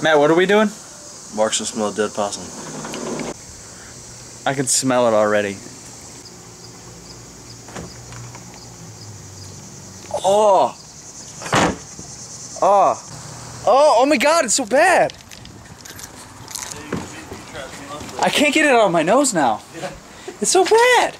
Matt, what are we doing? Mark's gonna smell a dead possum. I can smell it already. Oh! Oh! Oh my god, it's so bad! I can't get it out of my nose now. It's so bad!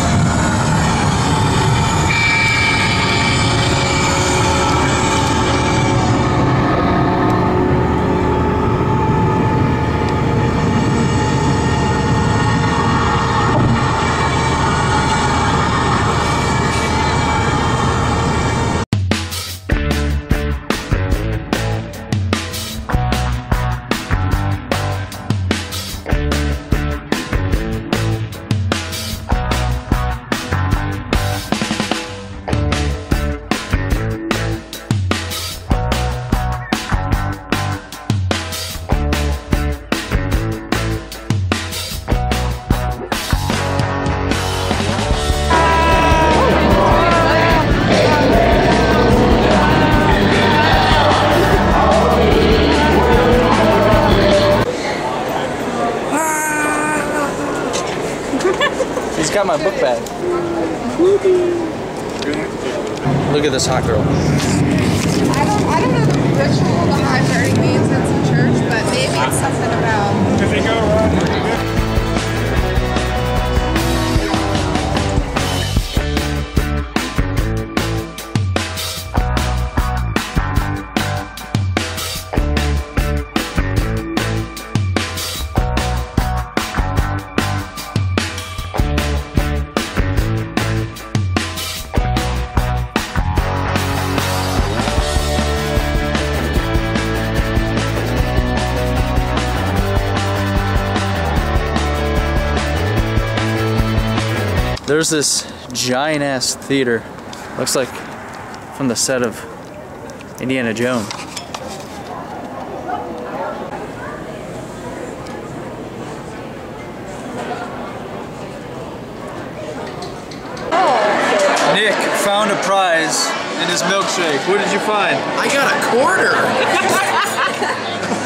He's got my book bag. Look at this hot girl. I don't know the ritual behind burning the incense in church, but maybe it's something about. If they go around. There's this giant ass theater. Looks like from the set of Indiana Jones. Nick found a prize in his milkshake. What did you find? I got a quarter!